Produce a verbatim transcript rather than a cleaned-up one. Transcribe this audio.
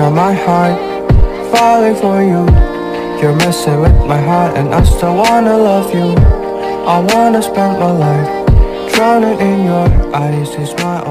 got my heart falling for you. You're messing with my heart and I still wanna love you. I wanna spend my life drowning in your eyes. Is my